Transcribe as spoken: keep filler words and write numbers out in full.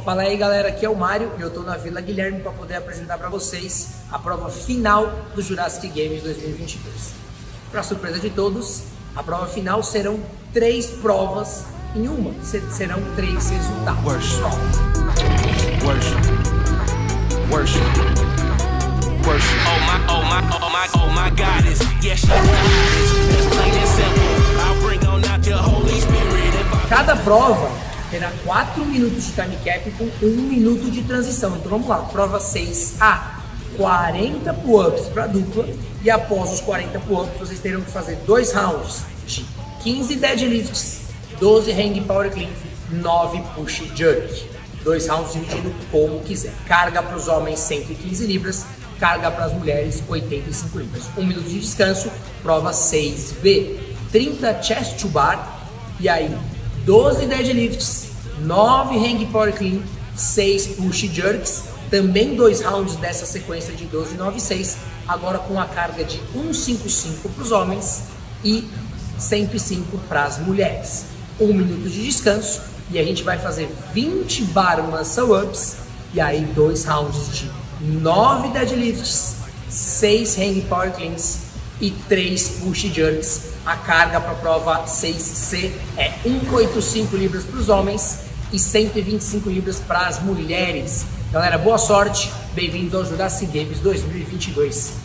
Fala aí galera, aqui é o Mário e eu tô na Vila Guilherme para poder apresentar para vocês a prova final do Jurassic Games dois mil e vinte e dois. Para surpresa de todos, a prova final serão três provas em uma, serão três resultados. Worship, worship, worship, worship. Oh my, oh my, oh my, oh my goddess, yes she is. It's plain and simple. I'll bring on out your Holy Spirit. Cada prova terá quatro minutos de time cap com um minuto de transição. Então vamos lá, prova seis A, quarenta pull-ups para dupla, e após os quarenta pull-ups vocês terão que fazer dois rounds de quinze deadlifts, doze hang power clean, nove push jerk. Dois rounds dividido como quiser. Carga para os homens cento e quinze libras, carga para as mulheres oitenta e cinco libras. Um minuto de descanso, prova seis B, trinta chest to bar, e aí doze deadlifts, nove hang power clean, seis push jerks, também dois rounds dessa sequência de doze, nove, seis, agora com a carga de cento e cinquenta e cinco para os homens e cento e cinco para as mulheres. Um minuto de descanso e a gente vai fazer vinte bar muscle ups e aí dois rounds de nove deadlifts, seis hang power cleans e três push jerks. A carga para a prova seis C é cento e oitenta e cinco libras para os homens e cento e vinte e cinco libras para as mulheres. Galera, boa sorte, bem-vindos ao Jurassic Games dois mil e vinte e dois.